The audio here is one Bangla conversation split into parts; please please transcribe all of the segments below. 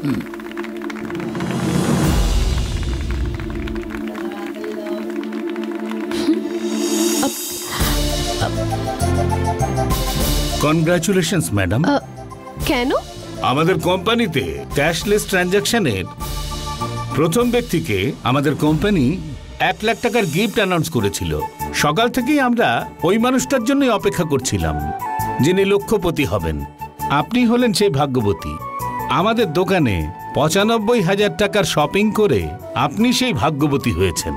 Congratulations madam. কেন? আমাদের কোম্পানিতে ক্যাশলেস ট্রানজাকশনের প্রথম ব্যক্তিকে আমাদের কোম্পানি 1 লাখ টাকার গিফট অ্যানাউন্স করেছিল। সকাল থেকেই আমরা ওই মানুষটার জন্যই অপেক্ষা করছিলাম যিনি লক্ষপতি হবেন। আপনি হলেন সেই ভাগ্যবতী। আমাদের দোকানে ৯৫,০০০ টাকার শপিং করে আপনি সেই ভাগ্যবতী হয়েছেন।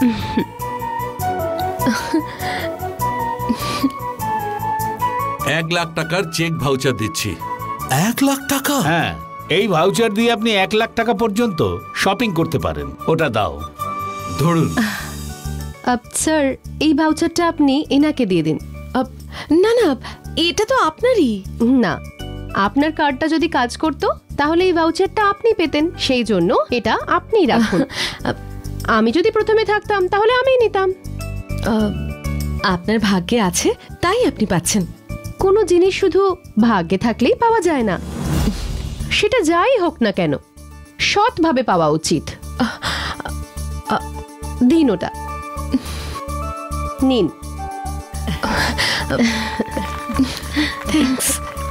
এক লাখ টাকার চেক ভাউচার দিচ্ছি। 1 লাখ টাকা? হ্যাঁ, এই ভাউচার দিয়ে আপনি 1 লাখ টাকা পর্যন্ত শপিং করতে পারেন। ওটা দাও, ধরুন। স্যার, এই ভাউচারটা আপনি এনাকে দিয়ে দিন। না না, এটা তো আপনারই। না, আপনার কার্ডটা যদি কাজ করতো তাহলে এই ভাউচারটা আপনি পেতেন, সেই জন্য এটা আপনিই রাখুন। আমি যদি প্রথমে থাকতাম তাহলে আমিই নিতাম। আপনার ভাগ্যে আছে তাই আপনি পাচ্ছেন। কোনো জিনিস শুধু ভাগ্যে থাকলেই পাওয়া যায় না, সেটা যাই হোক না কেন সৎভাবে পাওয়া উচিত। দিন ওটা, নিন। থ্যাঙ্কস।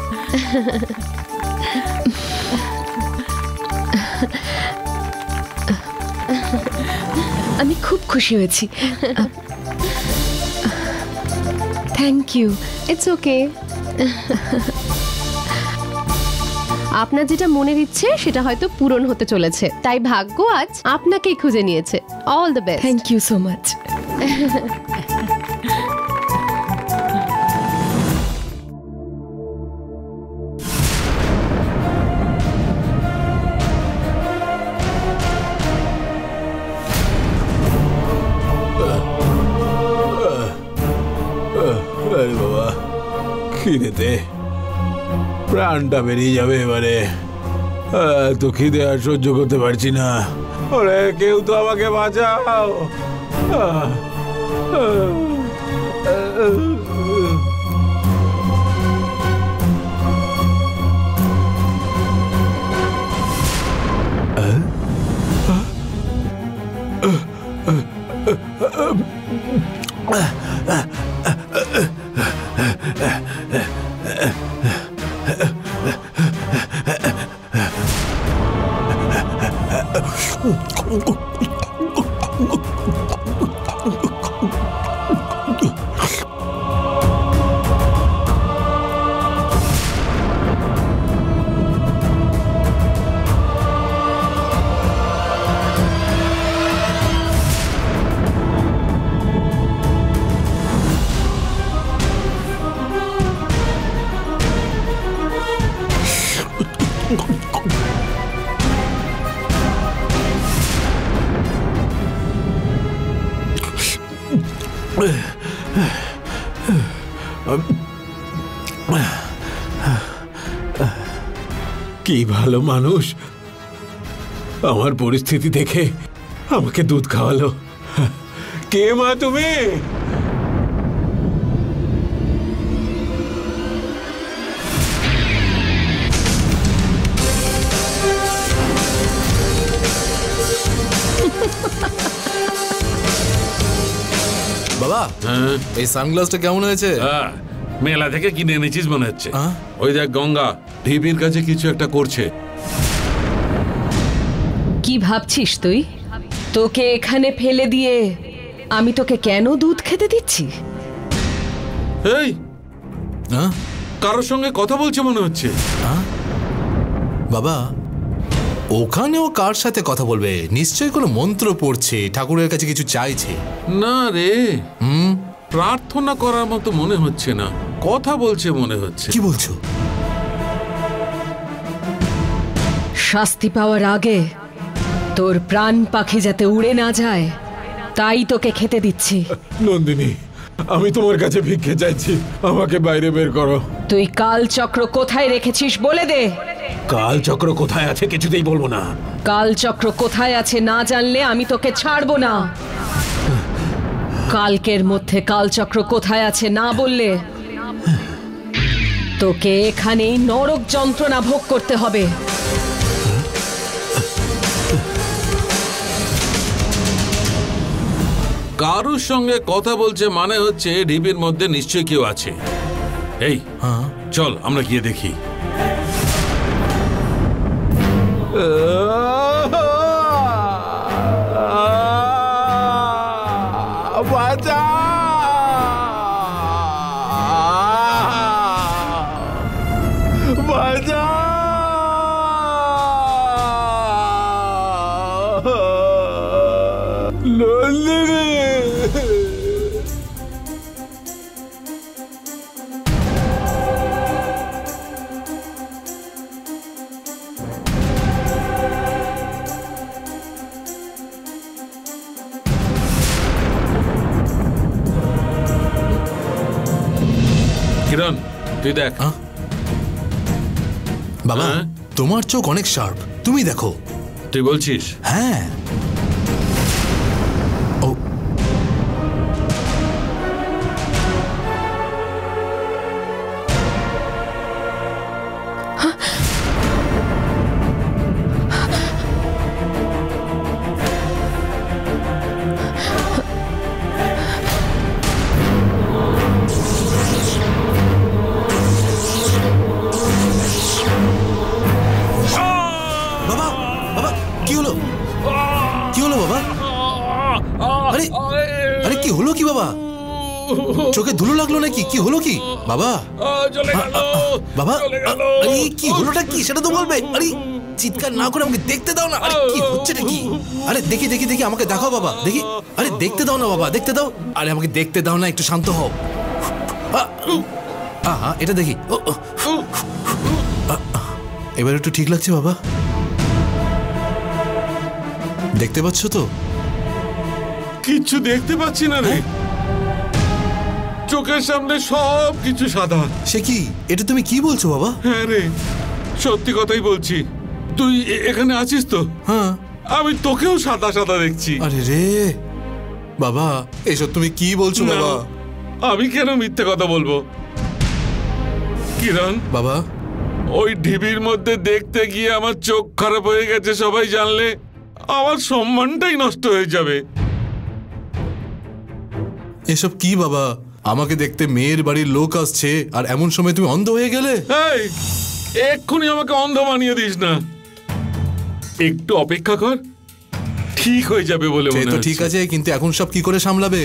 আমি খুব খুশি হয়েছি। Thank you. It's okay. আপনার যেটা মনের ইচ্ছে সেটা হয়তো পূরণ হতে চলেছে, তাই ভাগ্য আজ আপনাকেই খুঁজে নিয়েছে। All the best. Thank you so much. বাবা, খিদেতে প্রাণটা বেরিয়ে যাবে এবারে। তো খিদে আর সহ্য করতে পারছি না। ওরে, কেউ তো আমাকে বাঁচাও। কি ভালো মানুষ, আমার পরিস্থিতি দেখে আমাকে দুধ খাওয়ালো। কে মা তুমি? বাবা, এই সানগ্লাসটা কেমন হয়েছে? মেলা থেকে কিনে এনেছিস মনে হচ্ছে। ওই দেখ, গঙ্গা ঢিবির কাছে কিছু একটা করছে। কি ভাবছিস তুই? তোকে এখানে ফেলে দিয়ে আমি তোকে কেন দুধ খেতে দিচ্ছি? এই, কারোর সঙ্গে কথা বলছে মনে হচ্ছে। বাবা, ওখানেও কার সাথে কথা বলবে? নিশ্চয়ই কোনো মন্ত্র পড়ছে, ঠাকুরের কাছে কিছু চাইছে। না রে, প্রার্থনা করার মতো মনে হচ্ছে না, কথা বলছে মনে হচ্ছে। কি বলছো? শাস্তি পাওয়ার আগে তোর প্রাণ পাখি যাতে উড়ে না যায় তাই তোকে খেতে দিচ্ছি। নন্দিনী, আমি তোমার কাছে ভিক্ষে চাইছি, আমাকে বাইরে বের করো। তুই কালচক্র কোথায় রেখেছিস বলে দে। কালচক্র কোথায় আছে কিছুতেই বলবো না। কালচক্র কোথায় আছে না জানলে আমি তোকে ছাড়বো না। কালকের মধ্যে কালচক্র কোথায় আছে না বললে তোকে এখানেই নরক যন্ত্রণা ভোগ করতে হবে। কারুর সঙ্গে কথা বলছে মানে হচ্ছে ঢিবির মধ্যে নিশ্চয়ই কেউ আছে। এই চল আমরা গিয়ে দেখি। কিরণ তুই দেখ। বাবা তোমার চোখ অনেক শার্প, তুমি দেখো। তুই বলছিস? হ্যাঁ। ও চোখে ধুলো লাগলো নাকি? কি হলো কি বাবা? বাবা কি হলোটা কি সেটা তো বলবে। আরে চিৎকার না করে আমাকে দেখতে দাও না। আরে কি হচ্ছে নাকি? আরে দেখি দেখি দেখি আমাকে দেখাও বাবা, দেখি। আরে দেখতে দাও না বাবা, দেখতে দাও। আরে আমাকে দেখতে দাও না, একটু শান্ত হও। এটা দেখি। এবার একটু ঠিক লাগছে বাবা? দেখতে পাচ্ছ তো? কিচ্ছু দেখতে পাচ্ছি না রে, চোখের সামনে সব কিছু সাদা। সে কি? এটা তুমি কি বলছো বাবা? হ্যাঁ রে, সত্যি কথাই বলছি। তুই এখানে আছিস তো? হ্যাঁ। আমি তোকেও সাদা সাদা দেখছি। আরে রে বাবা, এসব তুমি কি বলছো বাবা? আমি কেন মিথ্যে কথা বলবো কিরণ? বাবা ওই ঢিবির মধ্যে দেখতে গিয়ে আমার চোখ খারাপ হয়ে গেছে, সবাই জানলে আমার সম্মানটাই নষ্ট হয়ে যাবে। এসব কি বাবা? আমাকে দেখতে মেয়ের বাড়ির লোক আসছে আর এমন সময় তুমি অন্ধ হয়ে গেলে? এক্ষুনি আমাকে অন্ধ বানিয়ে দিস না, একটু অপেক্ষা কর, ঠিক হয়ে যাবে বলে মনে হচ্ছে। ঠিক আছে, কিন্তু এখন সব কি করে সামলাবে?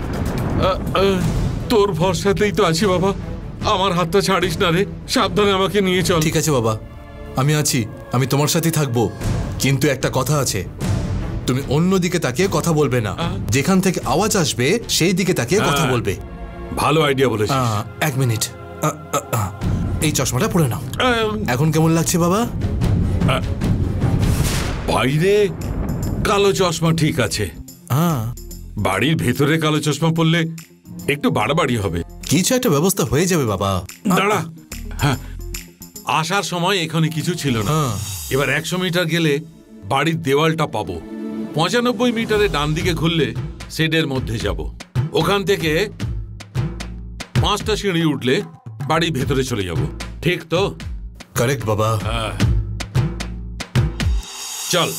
তোর ভরসাতেই তো আছি বাবা, আমার হাতটা ছাড়িস না রে, সাবধানে আমাকে নিয়ে চল। ঠিক আছে বাবা, আমি আছি, আমি তোমার সাথেই থাকবো। কিন্তু একটা কথা আছে, তুমি অন্য দিকে তাকিয়ে কথা বলবে না। যেখান থেকে আওয়াজ আসবে সেই দিকে তাকিয়ে কথা বলবে। ভালো আইডিয়া বলেছিস। এক মিনিট, এই চশমাটা পরে নাও। এখন কেমন লাগছে বাবা? বাইরে কালো চশমা ঠিক আছে, বাড়ির ভেতরে কালো চশমা পরলে একটু বাড়াবাড়ি হবে। কিছু একটা ব্যবস্থা হয়ে যাবে বাবা। দাঁড়া, হ্যাঁ, আসার সময় এখানে কিছু ছিল না, এবার 100 মিটার গেলে বাড়ির দেওয়ালটা পাবো। 95 মিটারে ডান দিকে ঘুরলে শেডের মধ্যে যাব, ওখান থেকে 5টা সিঁড়ি উঠলে বাড়ির ভেতরে চলে যাব। ঠিক তো? কারেক্ট বাবা। চল।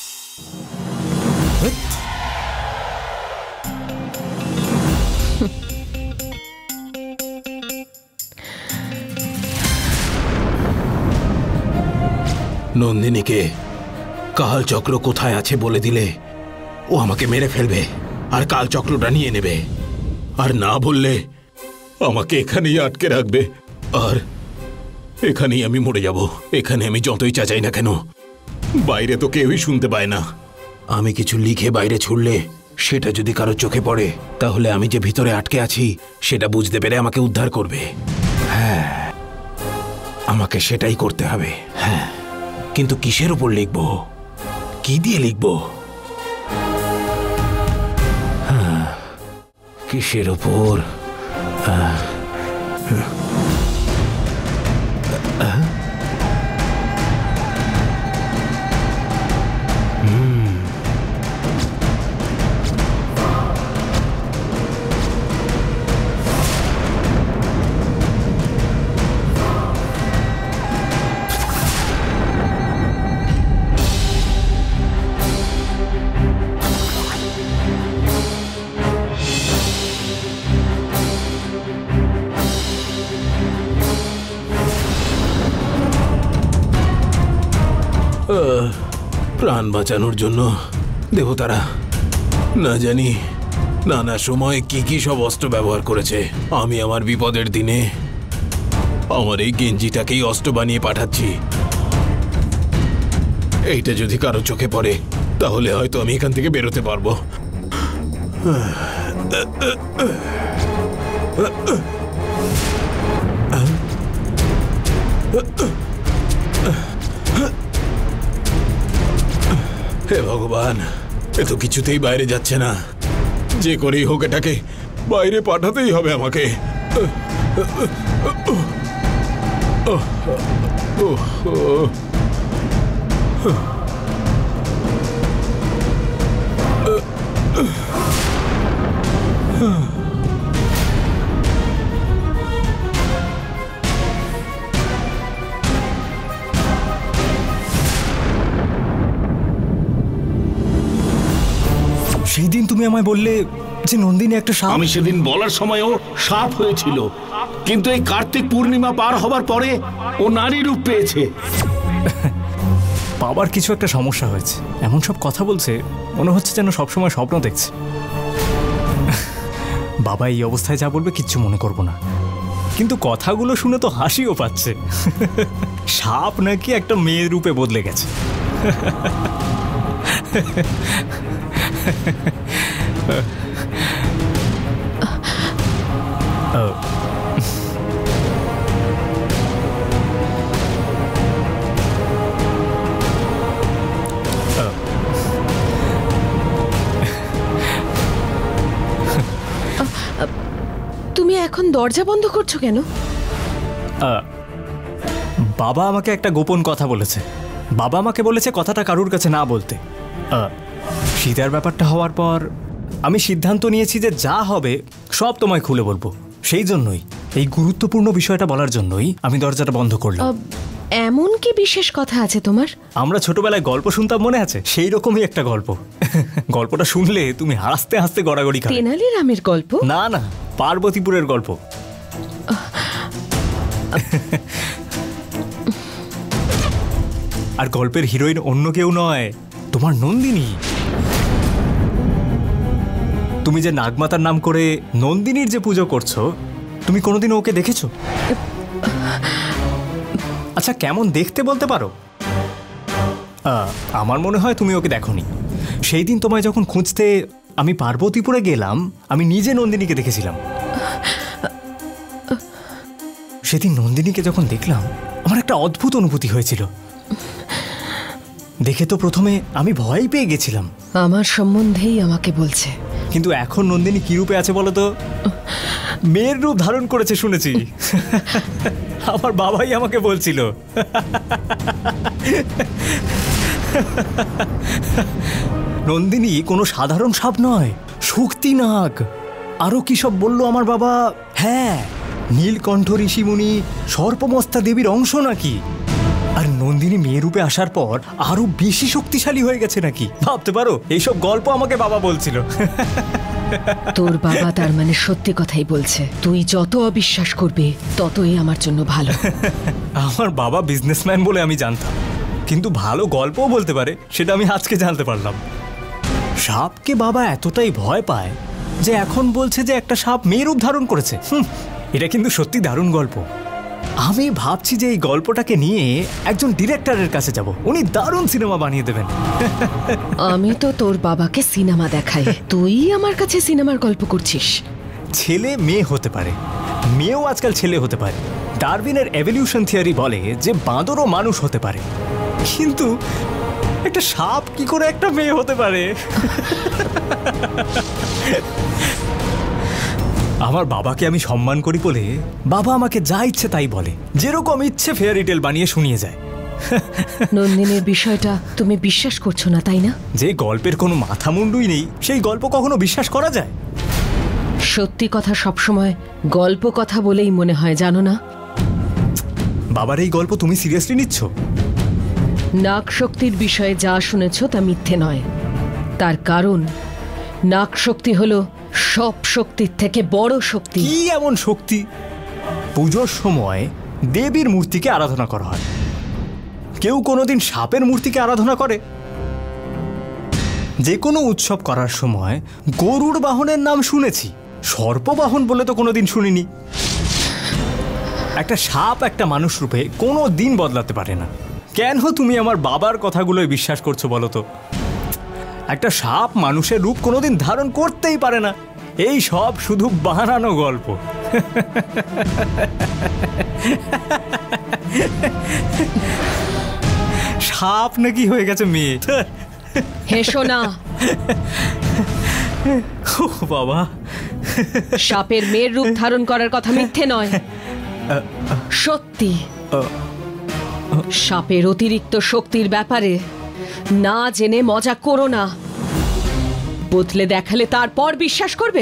নন্দিনীকে কালচক্র কোথায় আছে বলে দিলে ও আমাকে মেরে ফেলবে আর কালচক্রটা নিয়ে নেবে, আর না বললে আমাকে এখানেই আটকে রাখবে, আর এখানেই আমি মরে যাব। এখানে আমি যতই চাচাই না কেন, বাইরে তো কেউই শুনতে পায় না। আমি কিছু লিখে বাইরে ছুড়লে সেটা যদি কারো চোখে পড়ে, তাহলে আমি যে ভিতরে আটকে আছি সেটা বুঝতে পেরে আমাকে উদ্ধার করবে। হ্যাঁ, আমাকে সেটাই করতে হবে। হ্যাঁ, কিন্তু কিসের উপর লিখবো, কি দিয়ে লিখবো? হ্যাঁ, কিসের উপর? প্রাণ বাঁচানোর জন্য দেবতারা না জানি নানা সময় কি কি সব অস্ত্র ব্যবহার করেছে। আমি আমার বিপদের দিনে আমার এই গেঞ্জিটাকেই অস্ত্র বানিয়ে পাঠাচ্ছি। এইটা যদি কারো চোখে পড়ে তাহলে হয়তো আমি এখান থেকে বেরোতে পারবো। হে ভগবান, এ তো কিছুতেই বাইরে যাচ্ছে না। যে করেই হোক এটাকে বাইরে পাঠাতেই হবে আমাকে। সেই দিন তুমি আমায় বললে যে নন্দিনী একটা সাপ। আমি সেদিন বলার সময়ও সাপ হয়েছিল, কিন্তু এই কার্তিক পূর্ণিমা পার হবার পরে ও নারী রূপ পেয়েছে। বাবার কিছু একটা সমস্যা হয়েছে, এমন সব কথা বলছে মনে হচ্ছে যেন সবসময় স্বপ্ন দেখছে। বাবা এই অবস্থায় যা বলবে কিচ্ছু মনে করব না, কিন্তু কথাগুলো শুনে তো হাসিও পাচ্ছে। সাপ নাকি একটা মেয়ের রূপে বদলে গেছে। তুমি এখন দরজা বন্ধ করছো কেন? বাবা আমাকে একটা গোপন কথা বলেছে। বাবা আমাকে বলেছে কথাটা কারুর কাছে না বলতে। সীতার ব্যাপারটা হওয়ার পর আমি সিদ্ধান্ত নিয়েছি যে যা হবে সব তোমায় খুলে বলবো। সেই জন্যই, এই গুরুত্বপূর্ণ বিষয়টা বলার জন্যই আমি দরজাটা বন্ধ করলাম। এমন কি বিশেষ কথা আছে তোমার? আমরা ছোটবেলায় গল্প শুনতাম, মনে আছে? সেই রকমই একটা গল্প। গল্পটা শুনলে তুমি হাসতে হাসতে গড়াগড়ি খাবে। তেনালি রামের গল্প? না না, পার্বতীপুরের গল্প। আর গল্পের হিরোইন অন্য কেউ নয়, তোমার নন্দিনী। তুমি যে নাগমাতার নাম করে নন্দিনীর যে পুজো করছো, তুমি কোনোদিন ওকে দেখেছো? আচ্ছা, কেমন দেখতে বলতে পারো? আমার মনে হয় তুমি ওকে দেখোনি। সেই দিন তোমায় যখন খুঁজতে আমি পার্বতীপুরে গেলাম, আমি নিজে নন্দিনীকে দেখেছিলাম। সেদিন নন্দিনীকে যখন দেখলাম আমার একটা অদ্ভুত অনুভূতি হয়েছিল। দেখে তো প্রথমে আমি ভয় পেয়ে গেছিলাম। আমার সম্বন্ধেই আমাকে বলছে। কিন্তু এখন নন্দিনী কি রূপে আছে বলো তো? মেয়ের রূপ ধারণ করেছে শুনেছি। আমার বাবাই আমাকে বলছিল। নন্দিনী কোনো সাধারণ সাপ নয়, শক্তি নাগ। আরো কি সব বললো আমার বাবা। হ্যাঁ, নীলকণ্ঠ ঋষিমুনি সর্পমস্তা দেবীর অংশ নাকি। আর নন্দিনী মেয়ে রূপে আসার পর আরো বেশি শক্তিশালী হয়ে গেছে নাকি। ভাবতে পারো, এইসব গল্প আমাকে বাবা বলছিল। তোর বাবা তার মানে সত্যি কথাই বলছে। তুই যত অবিশ্বাস করবে ততই আমার জন্য ভালো। আমার বাবা বিজনেসম্যান বলে আমি জানতাম, কিন্তু ভালো গল্পও বলতে পারে সেটা আমি আজকে জানতে পারলাম। সাপকে বাবা এতটাই ভয় পায় যে এখন বলছে যে একটা সাপ মেয়ে রূপ ধারণ করেছে। এটা কিন্তু সত্যি দারুণ গল্প। আমি ভাবছি যে এই গল্পটাকে নিয়ে একজন ডিরেক্টরের কাছে যাব, উনি দারুণ সিনেমা বানিয়ে দেবেন। আমি তো তোর বাবাকে সিনেমা দেখাই, তুই আমার কাছে সিনেমার গল্প করছিস। ছেলে মেয়ে হতে পারে, মেয়েও আজকাল ছেলে হতে পারে। ডারউইনের এভলিউশন থিওরি বলে যে বাঁদরও মানুষ হতে পারে, কিন্তু একটা সাপ কি করে একটা মেয়ে হতে পারে? আমার বাবাকে আমি সম্মান করি বলে বাবা আমাকে যা ইচ্ছে তাই বলে, যেরকম ইচ্ছে ফেয়ারি টেল বানিয়ে শুনিয়ে যায়। নন্দিনীর বিষয়টা তুমি বিশ্বাস করছো না, তাই না? যে গল্পের কোনো মাথা মুন্ডুই নেই, সেই গল্প কখনো বিশ্বাস করা যায়? সত্যি কথা সবসময় গল্প কথা বলেই মনে হয়, জানো না? বাবার এই গল্প তুমি সিরিয়াসলি নিচ্ছ? নাগ শক্তির বিষয়ে যা শুনেছ তা মিথ্যে নয়। তার কারণ নাগ শক্তি হলো সব শক্তির থেকে বড় শক্তি। কি এমন শক্তি? পুজোর সময় দেবীর মূর্তিকে আরাধনা করা হয়, কেউ কোনোদিন সাপের মূর্তিকে আরাধনা করে? যে কোনো উৎসব করার সময় গরুর বাহনের নাম শুনেছি, সর্পবাহন বলে তো কোনোদিন শুনিনি। একটা সাপ একটা মানুষ রূপে কোনো দিন বদলাতে পারে না। কেন তুমি আমার বাবার কথাগুলোই বিশ্বাস করছো বলো তো? একটা সাপ মানুষের রূপ কোনোদিন ধারণ করতেই পারে না। এই সব শুধু বানানো গল্প। সাপ নাকি হয়ে গেছে মেয়ে? হেসো না। ও বাবা, সাপের মেয়ের রূপ ধারণ করার কথা মিথ্যে নয়, সত্যি। সাপের অতিরিক্ত শক্তির ব্যাপারে না জেনে মজা করো না। বদলে দেখালে তারপর বিশ্বাস করবে?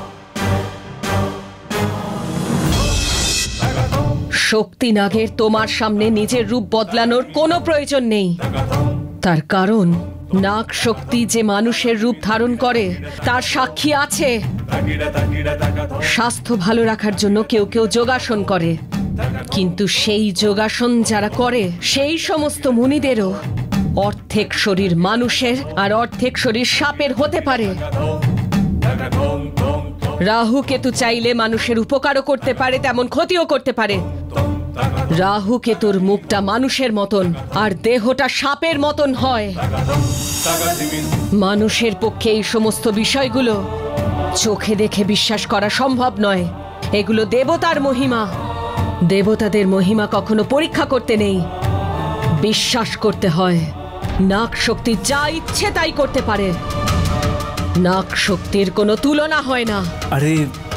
শক্তি নাগের তোমার সামনে নিজের রূপ বদলানোর কোনো প্রয়োজন নেই। তার কারণ নাগ শক্তি যে মানুষের রূপ ধারণ করে তার সাক্ষী আছে। স্বাস্থ্য ভালো রাখার জন্য কেউ কেউ যোগাসন করে, কিন্তু সেই যোগাসন যারা করে সেই সমস্ত মুনিদেরও অর্ধেক শরীর মানুষের আর অর্ধেক শরীর সাপের হতে পারে। রাহু কেতু চাইলে মানুষের উপকারও করতে পারে, তেমন ক্ষতিও করতে পারে। রাহু কেতুর মুখটা মানুষের মতন আর দেহটা সাপের মতন হয়। মানুষের পক্ষে এই সমস্ত বিষয়গুলো চোখে দেখে বিশ্বাস করা সম্ভব নয়। এগুলো দেবতার মহিমা। দেবতাদের মহিমা কখনো পরীক্ষা করতে নেই, বিশ্বাস করতে হয়। নাগ শক্তি যা ইচ্ছে তাই করতে পারে। নাগ শক্তির কোনো তুলনা হয় না। আরে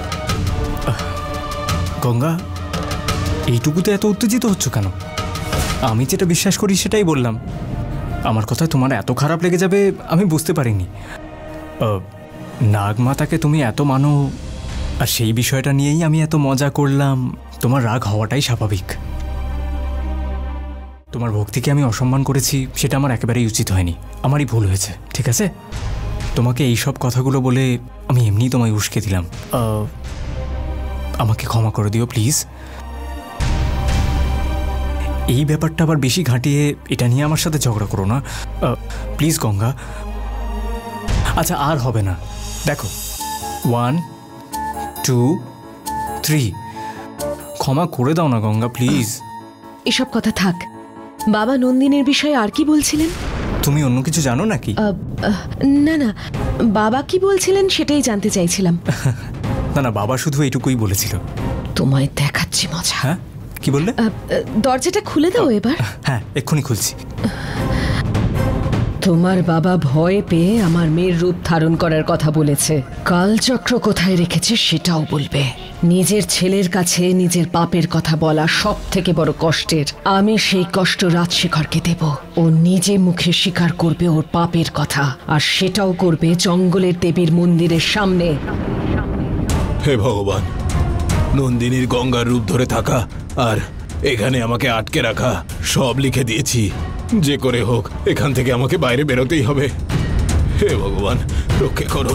গঙ্গা, এইটুকুতে এত উত্তেজিত হচ্ছ কেন? আমি যেটা বিশ্বাস করি সেটাই বললাম। আমার কথায় তোমার এত খারাপ লেগে যাবে আমি বুঝতে পারিনি। নাগমাতাকে তুমি এত মানো, আর সেই বিষয়টা নিয়েই আমি এত মজা করলাম। তোমার রাগ হওয়াটাই স্বাভাবিক। তোমার ভক্তিকে আমি অসম্মান করেছি, সেটা আমার একেবারেই উচিত হয়নি। আমারই ভুল হয়েছে, ঠিক আছে? তোমাকে এই সব কথাগুলো বলে আমি এমনি তোমায় উস্কে দিলাম। আমাকে ক্ষমা করে দিও প্লিজ। এই ব্যাপারটা আবার বেশি ঘাঁটিয়ে এটা নিয়ে আমার সাথে ঝগড়া করো না প্লিজ গঙ্গা। আচ্ছা, আর হবে না। দেখো, 1 2 3, ক্ষমা করে দাও না গঙ্গা প্লিজ। এসব কথা থাক। বাবা নন্দিনীর বিষয়ে আর কি বলছিলেন? তুমি অন্য কিছু জানো নাকি? না না, বাবা কি বলছিলেন সেটাই জানতে চাইছিলাম। না না, বাবা শুধু এইটুকুই বলেছিল। তোমায় দেখাচ্ছি মজা। হ্যাঁ, কি বললে? দরজাটা খুলে দাও এবার। হ্যাঁ, এক্ষুনি খুলছি। তোমার বাবা ভয় পেয়ে আমার মেয়ের রূপ ধারণ করার কথা বলেছে। কালচক্র কোথায় রেখেছে সেটাও বলবে। নিজের ছেলের কাছে নিজের পাপের কথা বলা সব থেকে বড় কষ্টের। আমি সেই কষ্ট রাজশেখরকে দেব। ও নিজে মুখে স্বীকার করবে ওর পাপের কথা, আর সেটাও করবে জঙ্গলের দেবীর মন্দিরের সামনে। হে ভগবান, নন্দিনীর গঙ্গার রূপ ধরে থাকা আর এখানে আমাকে আটকে রাখা সব লিখে দিয়েছি। যে করে হোক এখান থেকে আমাকে বাইরে বেরোতেই হবে। হে ভগবান, রক্ষে করো।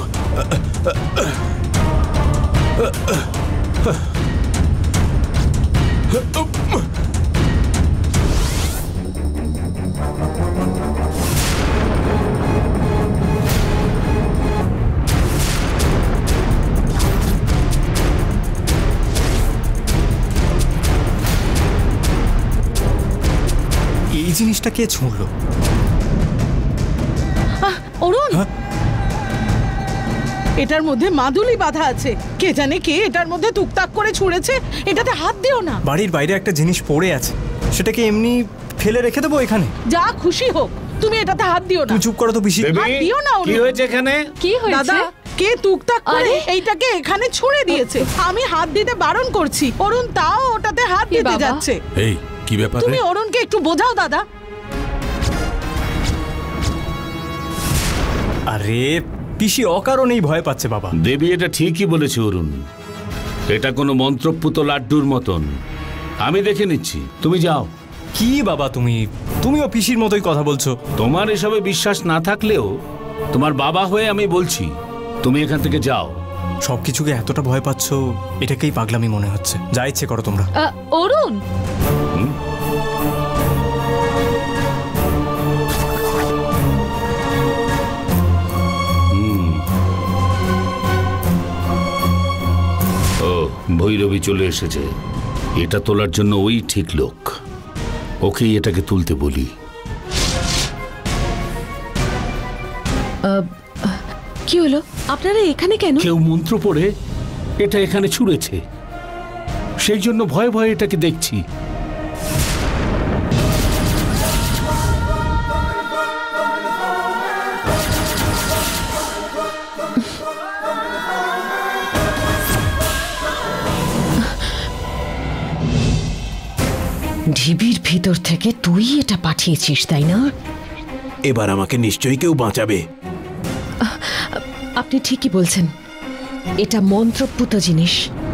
এই জিনিসটা কে ছুঁড়লো? অরুণ, এটার মধ্যে মাদুলি বাঁধা আছে। কে জানে কে এটার মধ্যে টুকটাক করে ছুঁড়েছে। এটাতে হাত দিও না। বাড়ির বাইরে একটা জিনিস পড়ে আছে, সেটাকে এমনি ফেলে রেখে দেবো এখানে? যা খুশি হোক, তুমি এটাতে হাত দিও না। তুই চুপ করো তো পিসি। হাত দিও না। কি হয়েছে এখানে? কি হয়েছে? দাদা, কে টুকটাক করে এইটাকে এখানে ছুঁড়ে দিয়েছে। আমি হাত দিতে বারণ করছি। অরুণ তাও ওটাতে হাত দিতে যাচ্ছে। এই কি ব্যাপার? তুমি অরুণকে একটু বোঝাও দাদা। আরে পিসি অকারণেই ভয় পাচ্ছে বাবা। দেবী এটা ঠিকই বলেছে অরুণ। এটা কোনো মন্ত্রপুত লাড্ডুর মতন। আমি দেখে নিচ্ছি, তুমি যাও। কি বাবা, তুমিও পিসির মতোই কথা বলছো। তোমার এসবে বিশ্বাস না থাকলেও তোমার বাবা হয়ে আমি বলছি, তুমি এখান থেকে যাও। সবকিছুকে এতটা ভয় পাচ্ছ, এটাকেই পাগলামি মনে হচ্ছে। যা ইচ্ছে করো তোমরা। অরুণ, ভৈরবী চলে এসেছে। এটা তোলার জন্য ওই ঠিক লোক। ওকেই এটাকে তুলতে বলি। কি হলো? আপনারা এখানে কেন? কেউ মন্ত্র পড়ে এটা এখানে ছুঁড়েছে, সেই জন্য ভয়ে ভয়ে এটাকে দেখছি। ঢিবির ভিতর থেকে তুই এটা পাঠিয়েছিস, তাই না? এবার আমাকে নিশ্চয়ই কেউ বাঁচাবে। আপনি ঠিকই বলছেন, এটা মন্ত্রপুত জিনিস।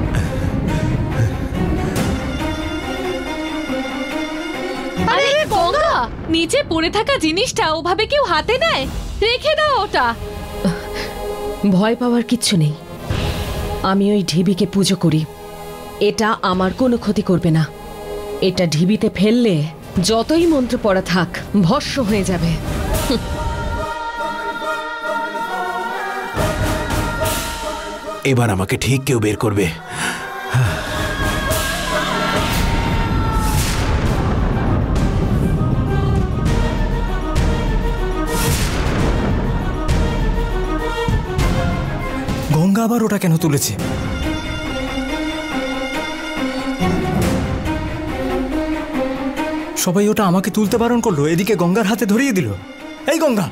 আরে গঙ্গা, নিচে পড়ে থাকা জিনিসটা ওভাবে কেউ হাতে নেয়? রেখে দাও ওটা। ভয় পাওয়ার কিচ্ছু নেই। আমি ওই ঢিবিকে পুজো করি, এটা আমার কোনো ক্ষতি করবে না। এটা ঢিবিতে ফেললে যতই মন্ত্র পড়া থাক ভস্ম হয়ে যাবে। এবার আমাকে ঠিক কেউ বের করবে। গঙ্গা আবার ওটা কেন তুলেছে? সবাই ওটা আমাকে তুলতে বারণ করলো, এদিকে গঙ্গার হাতে ধরিয়ে দিল। এই গঙ্গা!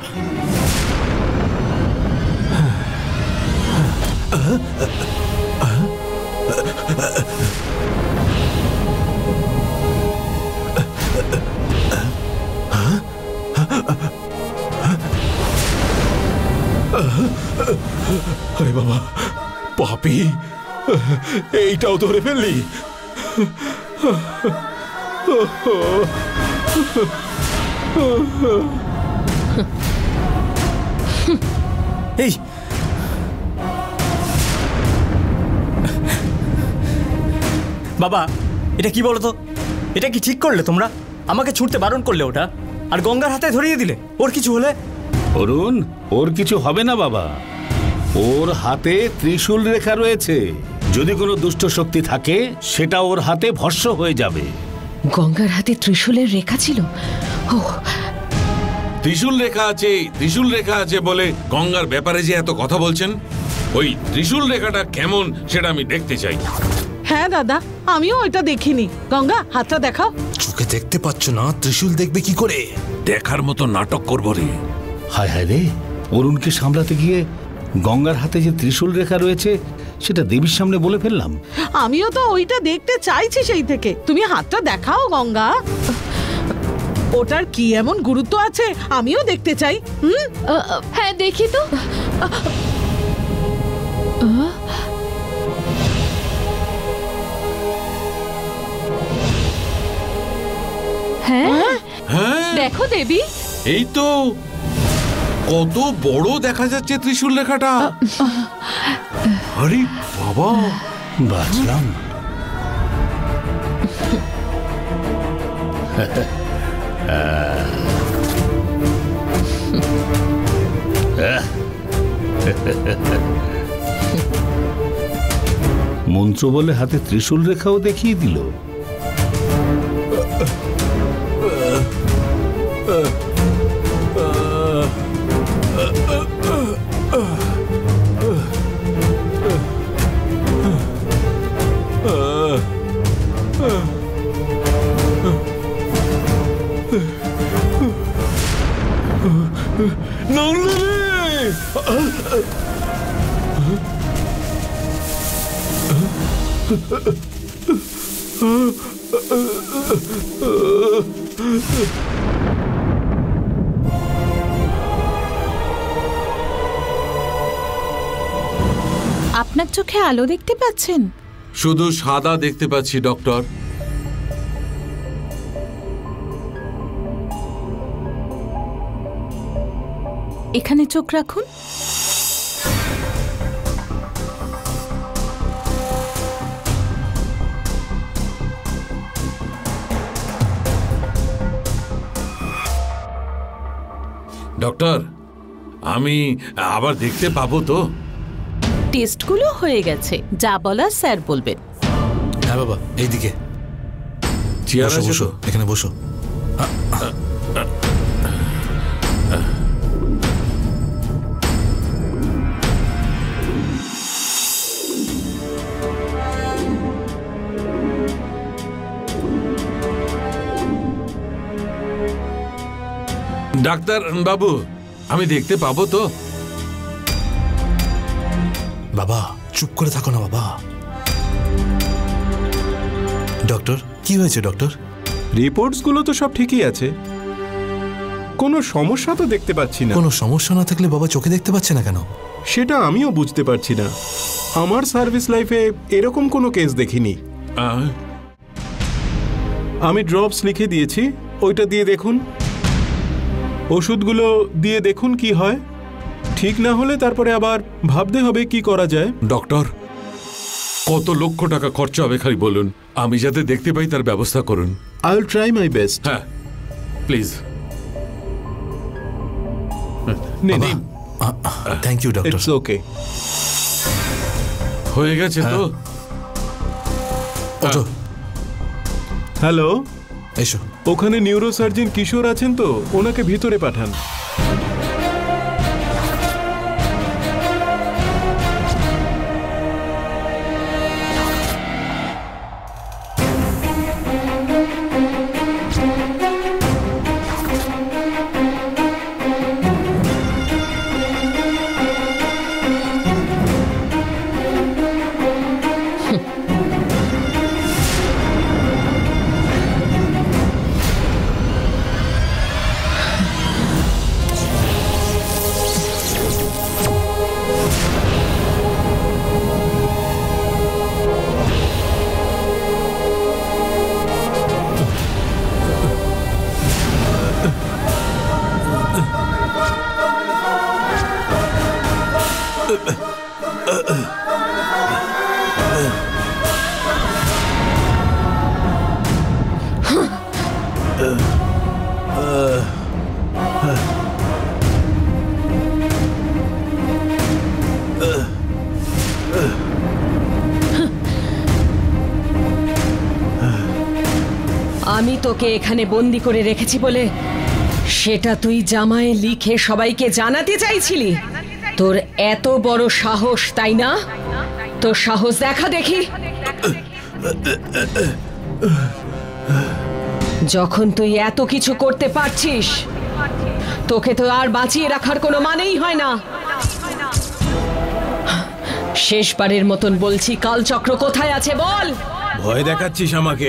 আরে বাবা, পাপি, এইটাও ধরে ফেললি। এই বাবা, এটা কি বলো তো? এটা কি ঠিক করলে তোমরা? আমাকে ছুটতে বারণ করলে ওটা, আর গঙ্গার হাতে ধরিয়ে দিলে। ওর কিছু হলে? অরুণ, ওর কিছু হবে না বাবা। ওর হাতে ত্রিশূল রেখা রয়েছে। যদি কোনো দুষ্ট শক্তি থাকে সেটা ওর হাতে ভস্ম হয়ে যাবে। গঙ্গার হাতে ত্রিশূলের রেখা ছিল? ও, ত্রিশূল রেখা আছে, ত্রিশূল রেখা আছে বলে গঙ্গার ব্যাপারে যে এত কথা বলছেন, ওই ত্রিশূল রেখাটা কেমন সেটা আমি দেখতে চাই। হ্যাঁ দাদা, আমিও ওইটা দেখিনি। গঙ্গা, হাতটা দেখাও। চোখে দেখতে পাচ্ছ না, ত্রিশূল দেখবে কি করে? দেখার মতো নাটক করবো রে। হায় হায় রে, অরুণকে সামলাতে গিয়ে গঙ্গার হাতে যে ত্রিশূল রেখা রয়েছে সেটা দেবীর সামনে বলে ফেললাম। আমিও তো ওইটা দেখতে চাইছি সেই থেকে। তুমি হাতটা দেখাও গঙ্গা। ওটার কি এমন গুরুত্ব আছে আমিও দেখতে চাই। হ্যাঁ দেখি তো। হ্যাঁ দেখো দেবী, এই তো কত বড় দেখা যাচ্ছে ত্রিশূল রেখাটা। আরে বাবা, বাঁচলাম। মন্ত্র বলে হাতে ত্রিশূল রেখাও দেখিয়ে দিল। আপনার চোখে আলো দেখতে পাচ্ছেন? শুধু সাদা দেখতে পাচ্ছি ডক্টর। এখানে চোখ রাখুন। ডক্টর, আমি আবার দেখতে পাবো তো? টেস্টগুলো হয়ে গেছে, যা বলার স্যার বলবেন। হ্যাঁ বাবা, এইদিকে চেয়ার বসো আছে বসো, তো? এখানে বসো। ডাক্তার বাবু, আমি দেখতে পাবো তো? বাবা চুপ করে থাকো না বাবা। ডক্টর, কি হয়েছে ডক্টর? রিপোর্টসগুলো তো সব ঠিকই আছে, কোনো সমস্যা তো দেখতে পাচ্ছি না। কোনো সমস্যা না থাকলে বাবা চোখে দেখতে পাচ্ছে না কেন? সেটা আমিও বুঝতে পারছি না। আমার সার্ভিস লাইফে এরকম কোনো কেস দেখিনি। আমি ড্রপস লিখে দিয়েছি, ওইটা দিয়ে দেখুন। ওষুধগুলো দিয়ে দেখুন কি হয়। ঠিক না হলে তারপরে আবার ভাবতে হবে কি করা যায়। ডক্টর, কত লক্ষ টাকা খরচা হবে খালি বলুন, আমি যাতে দেখতে পাই তার ব্যবস্থা করুন। I will try my best. হ্যাঁ please. Thank you doctor. It's okay. হয়ে গেছে তো? ওঠো। হ্যালো, এসো। ওখানে নিউরোসার্জন কিশোর আছেন তো, ওনাকে ভিতরে পাঠান। আমি তোকে এখানে বন্দি করে রেখেছি বলে সেটা তুই জামায় লিখে সবাইকে জানাতে চাইছিলি? তোর এত বড় সাহস, তাই না? তোর সাহস দেখা দেখি। যখন তুই এত কিছু করতে পারছিস, তোকে তো আর বাঁচিয়ে রাখার কোনো মানেই হয় না। শেষবারের মতন বলছি, কালচক্র কোথায় আছে বল। ভয় দেখাচ্ছিস আমাকে?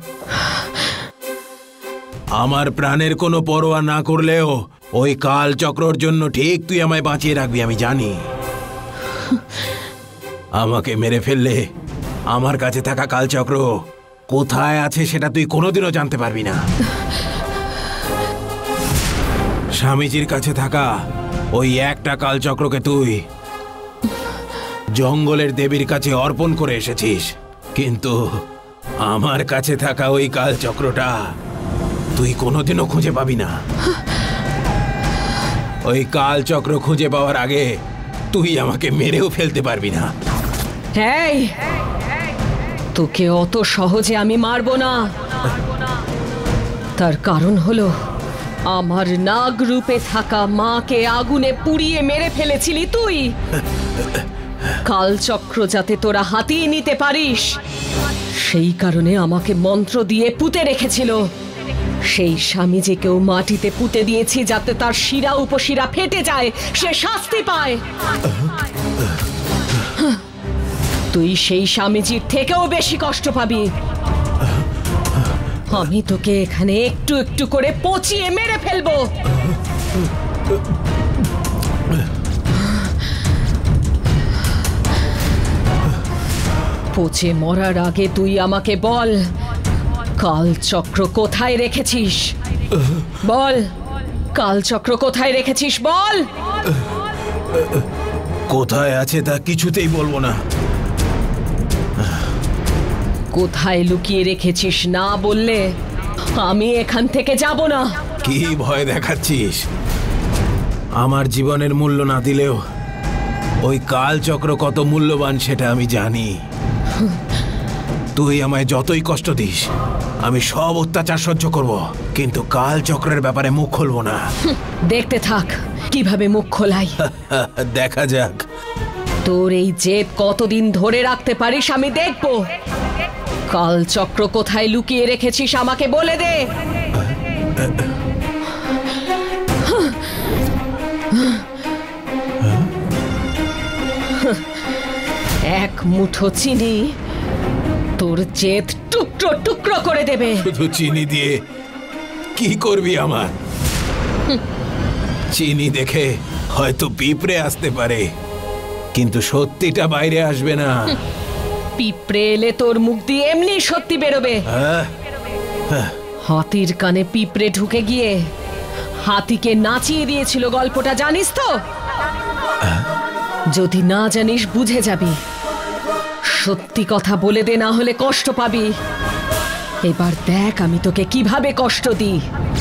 আমার প্রাণের কোনো পরোয়া না করলেও ওই কালচক্রর জন্য ঠিক তুই আমায় বাঁচিয়ে রাখবি, আমি জানি। আমাকে মেরে ফেললে আমার কাছে থাকা কালচক্র কোথায় আছে সেটা তুই কোনোদিনও জানতে পারবি না। স্বামীজির কাছে থাকা ওই একটা কালচক্রকে তুই জঙ্গলের দেবীর কাছে অর্পণ করে এসেছিস, কিন্তু আমার কাছে থাকা ওই কালচক্রটা তুই কোনোদিনও খুঁজে পাবি না। ওই কালচক্র খুঁজে পাওয়ার আগে তুই আমাকে মেরেও ফেলতে পারবি না। এই, তোকে অত সহজে আমি মারবো না। তার কারণ হলো, আমার নাগ রূপে থাকা মাকে আগুনে পুড়িয়ে মেরে ফেলেছিলি তুই। কালচক্র যাতে তোরা হাতিয়ে নিতে পারিস, সেই কারণে আমাকে মন্ত্র দিয়ে পুঁতে রেখেছিল। সেই স্বামীজিকেও মাটিতে পুঁতে দিয়েছি যাতে তার শিরা উপশিরা ফেটে যায়, সে শাস্তি পায়। তুই সেই স্বামীজির থেকেও বেশি কষ্ট পাবি। আমি তোকে এখানে একটু একটু করে পচিয়ে মেরে ফেলবো। পচে মরার আগে তুই আমাকে বল, কালচক্র কোথায় রেখেছিস? বল, কালচক্র কোথায় রেখেছিস বল। কোথায় আছে তা কিছুতেই বলবো না। কোথায় লুকিয়ে রেখেছিস না বললে আমি এখান থেকে যাব না। কি ভয় দেখাচ্ছিস? আমার জীবনের মূল্য না দিলেও ওই কালচক্র কত মূল্যবান সেটা আমি জানি। তুই আমায় যতই কষ্ট দিস আমি সব অত্যাচার সহ্য করব, কিন্তু কাল চক্রের ব্যাপারে মুখ খুলবো না। দেখতে থাক কিভাবে মুখ খোলাই। দেখা যাক তোর এই জেদ কতদিন ধরে রাখতে পারিস আমি দেখব। কাল চক্র কোথায় লুকিয়ে রেখেছিস আমাকে বলে দে। এক মুঠো চিনি তোর জেদ টুকরো টুকরো করে দেবে। শুধু চিনি দিয়ে কি করবি আমার? চিনি দেখে হয়তো পিঁপড়ে আসতে পারে, কিন্তু সত্যিটা বাইরে আসবে না। পিঁপড়ে এলে তোর মুখ দিয়ে এমনি সত্যি বেরোবে। হাতির কানে পিঁপড়ে ঢুকে গিয়ে হাতিকে নাচিয়ে দিয়েছিল গল্পটা জানিস তো? যদি না জানিস বুঝে যাবি। সত্যি কথা বলে দে, না হলে কষ্ট পাবি। এবার দেখ আমি তোকে কিভাবে কষ্ট দিই।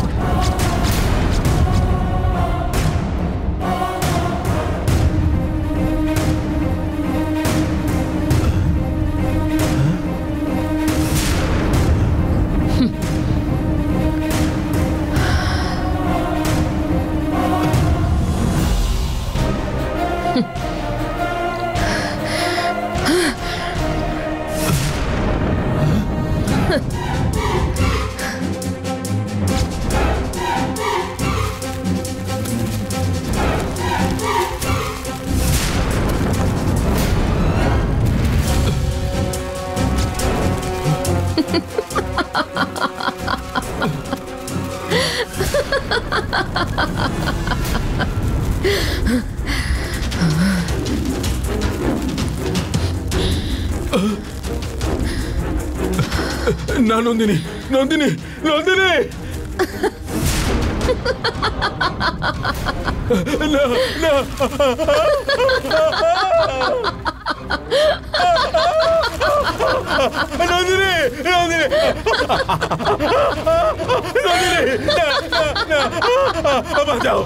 না নন্দিনী, নন্দিনী, নন্দিনী, না না, নন্দিনী, নন্দিনী, নন্দিনী, বাঁচাও।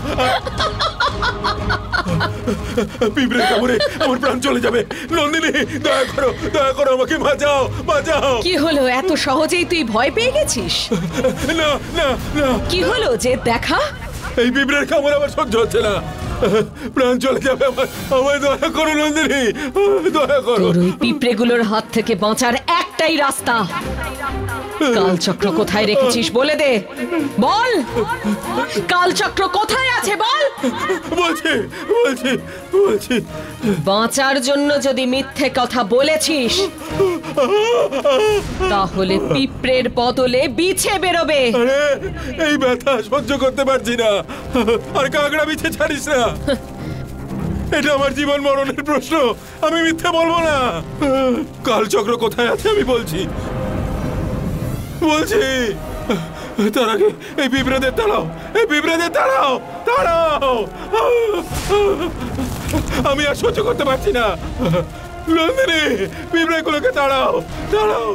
পিঁপড়ের কামড়ে আমার প্রাণ চলে যাবে। নন্দিনী, দয়া করো, দয়া করো, আমাকে বাঁচাও, বাঁচাও। কি হলো, এত সহজেই তুই ভয় পেয়ে গেছিস? না না না। কি হলো যে দেখা? এই পিঁপড়ের কামড় আমার সহ্য হচ্ছে না, প্রাণ চলে যাবে আমার। আমায় দয়া করো নন্দিনী, দয়া করো। তোর ওই পিঁপড়েগুলোর হাত থেকে বাঁচার একটাই রাস্তা। কালচক্র কোথায় রেখেছিস বলে দে, বল। কালচক্র কোথায় আছে বল। বলছি বলছি বলছি। বাঁচার জন্য যদি মিথ্যে কথা বলেছিস তাহলে পিঁপড়ের বদলে বিছে বেরোবে। আরে এই ব্যথা সহ্য করতে পারছি না, আর কাঁকড়া বিছে ছাড়িস না। এটা আমার জীবন মরণের প্রশ্ন, আমি মিথ্যে বলবো না। কালচক্র কোথায় আছে আমি বলছি, বলছি। তার আগে এই পিঁপড়েদের তাড়াও, এই পিঁপড়েদের তাড়াও, তাড়াও। আমি আর সহ্য করতে পারছি না। নন্দিনী, পিঁপড়েগুলোকে তাড়াও, তাড়াও।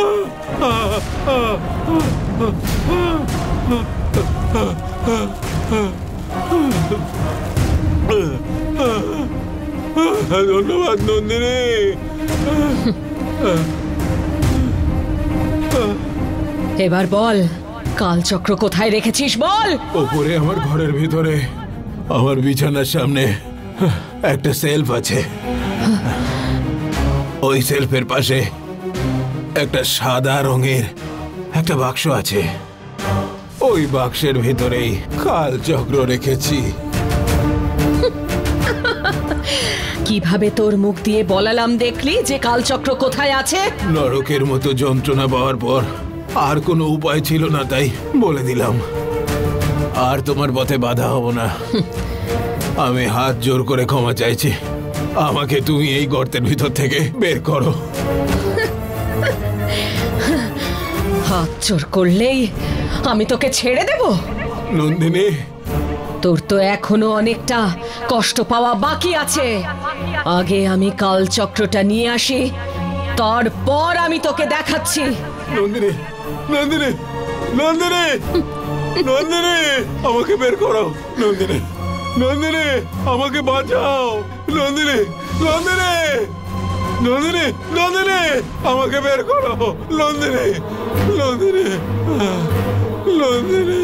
ধন্যবাদ নন্দিনী। এবার বল, কালচক্র কোথায় রেখেছিস বল। ওপরে আমার ঘরের ভিতরে, আমার বিছানার সামনে একটা সেলফ আছে। ওই সেলফের পাশে একটা সাদা রঙের একটা বাক্স আছে। ওই বাক্সের ভিতরেই কালচক্র রেখেছি। কিভাবে তোর মুখ দিয়ে বলালাম দেখলি যে কালচক্র কোথায় আছে? নরকের মতো যন্ত্রণা পাওয়ার পর আর কোনো উপায় ছিল না, তাই বলে দিলাম। আর তোমার পথে বাধা হব না। আমি হাত জোর করে ক্ষমা চাইছি, আমাকে তুমি এই গর্তের ভিতর থেকে বের করো। হাত জোর করলেই আমি তোকে ছেড়ে দেব? নন্দিনী, তোর তো এখনো অনেকটা কষ্ট পাওয়া বাকি আছে। আগে আমি কালচক্রটা নিয়ে আসি, তারপর আমি তোকে দেখাচ্ছি। নন্দিনী, নন্দিনী, নন্দিনী, নন্দিনী, আমাকে বের করো। নন্দিনী, নন্দিনী, আমাকে বাঁচাও। নন্দিনী, নন্দিনী, নন্দিনী, নন্দিনী, আমাকে বের করো। নন্দিনী, নন্দিনী, নন্দিনী,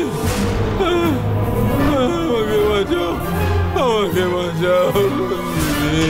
আমাকে বাঁচাও, আমাকে বাঁচাও নন্দিনী।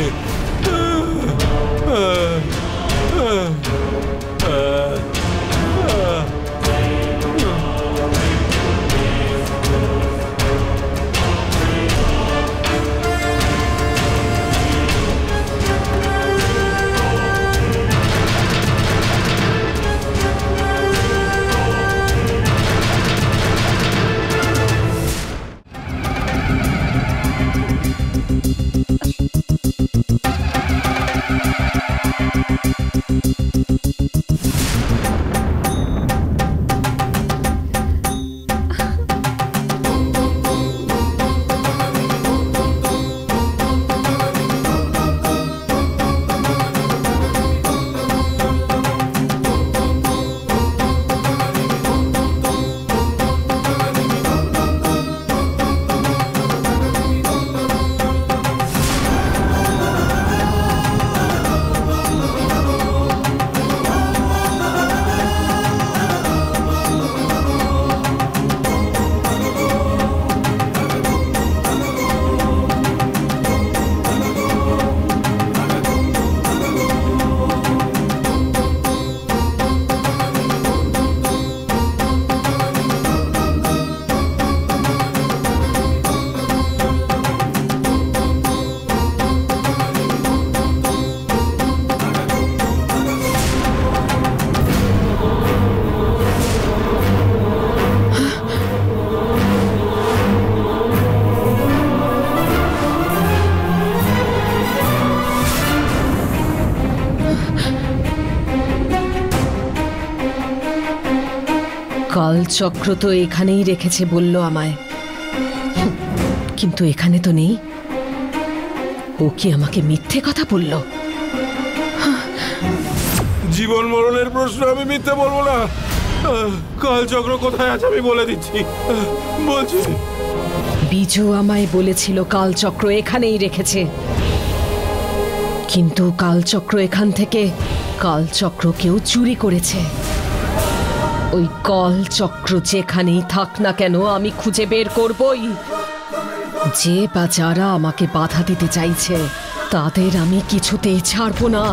কালচক্র তো এখানেই রেখেছে বলল আমায়, কিন্তু এখানে তো নেই। ও কি আমাকে মিথ্যে কথা বলল? জীবন মরণের প্রশ্ন আমি মিথ্যে বলবো না। কালচক্র কোথায় আছে আমি বলে দিচ্ছি, বলছি। বিজু আমায় বলেছিল কালচক্র এখানেই রেখেছে, কিন্তু কালচক্র এখান থেকে কালচক্র কেউ চুরি করেছে। ওই কালচক্র যেখানেই থাক না কেন আমি খুঁজে বের করবই। যে বা যারা আমাকে বাধা দিতে চাইছে তাদের আমি কিছুতেই ছাড়বো না।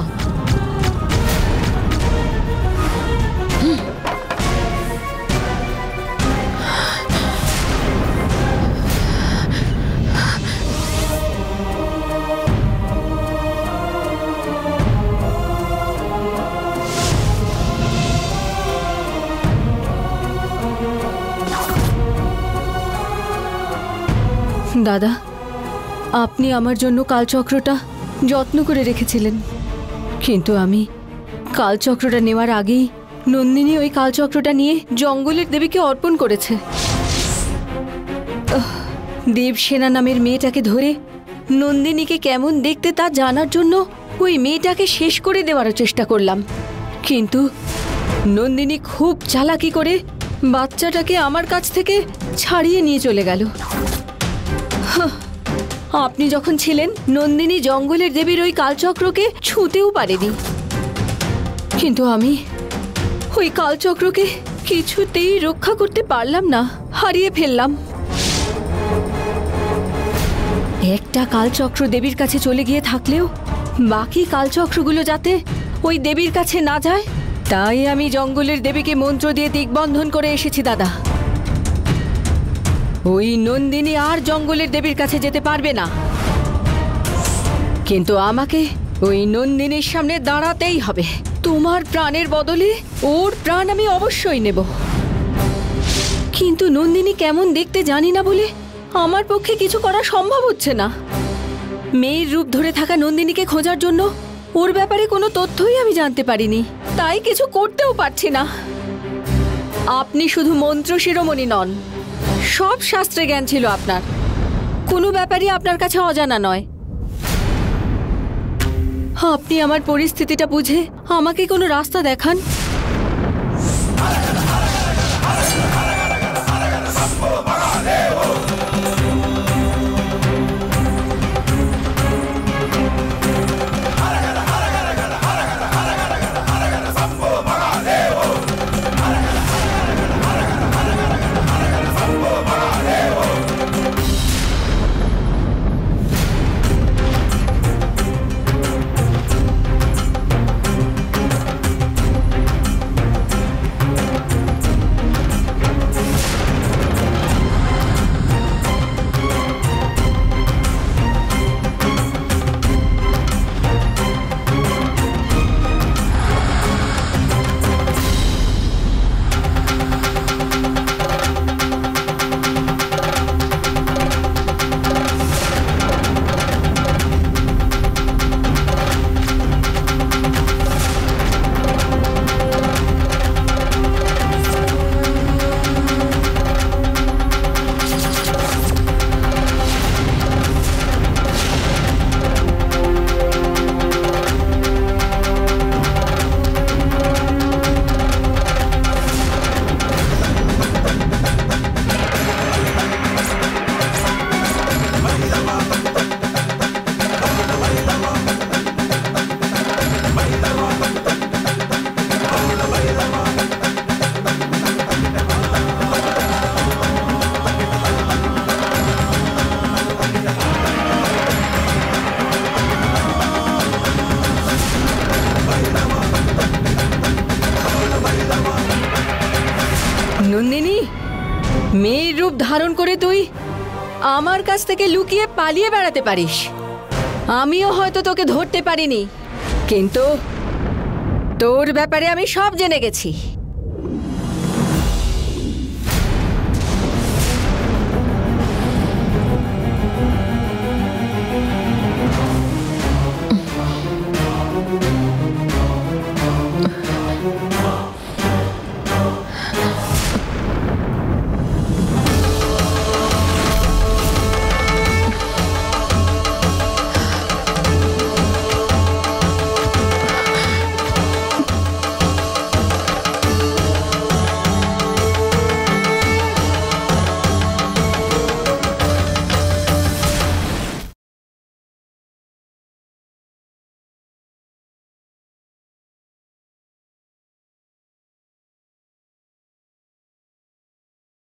দাদা, আপনি আমার জন্য কালচক্রটা যত্ন করে রেখেছিলেন, কিন্তু আমি কালচক্রটা নেওয়ার আগেই নন্দিনী ওই কালচক্রটা নিয়ে জঙ্গলের দেবীকে অর্পণ করেছে। দেবসেনা নামের মেয়েটাকে ধরে নন্দিনীকে কেমন দেখতে তা জানার জন্য ওই মেয়েটাকে শেষ করে দেওয়ার চেষ্টা করলাম, কিন্তু নন্দিনী খুব চালাকি করে বাচ্চাটাকে আমার কাছ থেকে ছাড়িয়ে নিয়ে চলে গেল। আপনি যখন ছিলেন নন্দিনী জঙ্গলের দেবীর ওই কালচক্রকে ছুঁতেও পারেনি, কিন্তু আমি ওই কালচক্রকে কিছুতেই রক্ষা করতে পারলাম না, হারিয়ে ফেললাম। একটা কালচক্র দেবীর কাছে চলে গিয়ে থাকলেও বাকি কালচক্রগুলো যাতে ওই দেবীর কাছে না যায়, তাই আমি জঙ্গলের দেবীকে মন্ত্র দিয়ে দিগ্বন্ধন করে এসেছি দাদা। ওই নন্দিনী আর জঙ্গলের দেবীর কাছে যেতে পারবে না, কিন্তু আমাকে ওই নন্দিনীর সামনে দাঁড়াতেই হবে। তোমার প্রাণের বদলে ওর প্রাণ আমি অবশ্যই নেব। কিন্তু নন্দিনী কেমন দেখতে জানি না বলে আমার পক্ষে কিছু করা সম্ভব হচ্ছে না। মেয়ের রূপ ধরে থাকা নন্দিনীকে খোঁজার জন্য ওর ব্যাপারে কোনো তথ্যই আমি জানতে পারিনি, তাই কিছু করতেও পারছি না। আপনি শুধু মন্ত্র শিরোমণি নন, সব শাস্ত্রে জ্ঞান ছিল আপনার, কোনো ব্যাপারই আপনার কাছে অজানা নয়। আপনি আমার পরিস্থিতিটা বুঝে আমাকে কোনো রাস্তা দেখান। ধারণ করে তুই আমার কাছ থেকে লুকিয়ে পালিয়ে বেড়াতে পারিস। আমিও হয়তো তোকে ধরতে পারিনি, কিন্তু তোর ব্যাপারে আমি সব জেনে গেছি।